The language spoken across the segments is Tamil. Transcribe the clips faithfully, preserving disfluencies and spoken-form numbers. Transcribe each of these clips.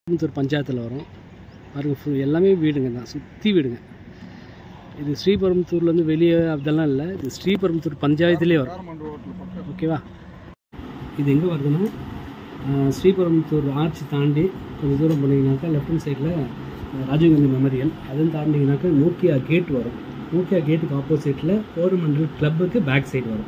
ஸ்ரீபெரும்புத்தூர் பஞ்சாயத்தில் வரும் பாருங்க. ஃபுல் எல்லாமே வீடுங்க தான், சுற்றி வீடுங்க. இது ஸ்ரீபெரும்புத்தூர்லேருந்து வெளியே அதெல்லாம் இல்லை, இது ஸ்ரீபெரும்புத்தூர் பஞ்சாயத்துலேயே வரும். ஓகேவா? இது எங்கே வருதுன்னா ஸ்ரீபெரும்புத்தூர் ஆர்ச்சி தாண்டி கொஞ்சம் தூரம் போனீங்கன்னாக்கா லெஃப்ட் ஹேண்ட் சைடில் ராஜீவ்காந்தி மெமோரியல், அதுவும் தாண்டிங்கனாக்கா நோக்கியா கேட் வரும். நோக்கியா கேட்டுக்கு ஆப்போசிட்டில் கோரமண்டல் கிளப்புக்கு பேக் சைடு வரும்.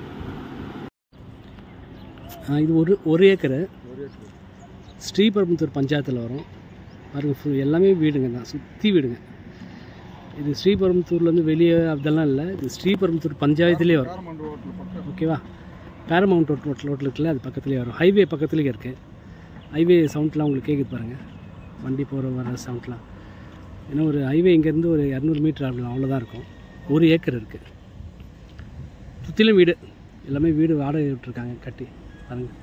இது ஒரு ஒரு ஏக்கரு ஸ்ரீபெரும்புத்தூர் பஞ்சாயத்தில் வரும் பாருங்க. ஃபுல் எல்லாமே வீடுங்க தான், சுற்றி வீடுங்க. இது ஸ்ரீபெரும்புத்தூர்லேருந்து வெளியே அதெல்லாம் இல்லை, இது ஸ்ரீபெரும்புத்தூர் பஞ்சாயத்துலேயே வரும். ஓகேவா? பேரமவுண்ட் ரோட் ரோட்டில் ரோட்டில் இருக்குல்ல, அது பக்கத்துலேயே வரும். ஹைவே பக்கத்துலேயே இருக்குது. ஹைவே சவுண்ட்லாம் உங்களுக்கு கேட்குது பாருங்கள், வண்டி போகிற வர சவுண்ட்லாம். ஏன்னா ஒரு ஹைவே இங்கேருந்து ஒரு இரநூறு மீட்டர் ஆகலாம், அவ்வளோதான் இருக்கும். ஒரு ஏக்கர் இருக்குது. சுற்றிலும் வீடு, எல்லாமே வீடு வாடகை விட்டுருக்காங்க கட்டி பாருங்கள்.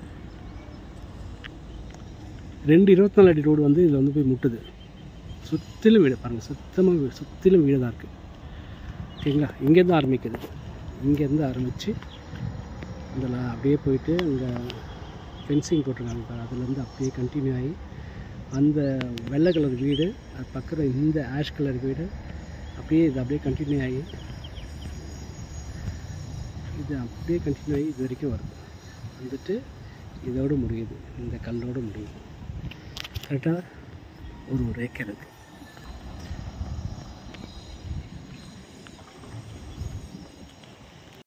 ரெண்டு இருபத்தி நாலு அடி ரோடு வந்து இதில் வந்து போய் முட்டுது. சுற்றிலும் வீடு பாருங்கள், சுத்தமாக வீடு, சுற்றிலும் வீடு தான் இருக்குது. ஓகேங்களா? இங்கேருந்து ஆரம்பிக்குது, இங்கேருந்து ஆரம்பித்து இதில் அப்படியே போயிட்டு அங்கே ஃபென்சிங் போட்டிருக்காங்க, அதுலேருந்து அப்படியே கண்டினியூ ஆகி அந்த வெள்ளை கலர் வீடு, அது பக்கத்தில் இந்த ஆஷ் கலர் வீடு, அப்படியே இது அப்படியே கண்டினியூ ஆகி இது அப்படியே கண்டினியூ ஆகி இது வரைக்கும் வருது. வந்துட்டு இதோடு முடியுது, இந்த கல்லோடு முடியுது. கரெக்டாக ஒரு ஒரு ஏக்கர் இருக்குது.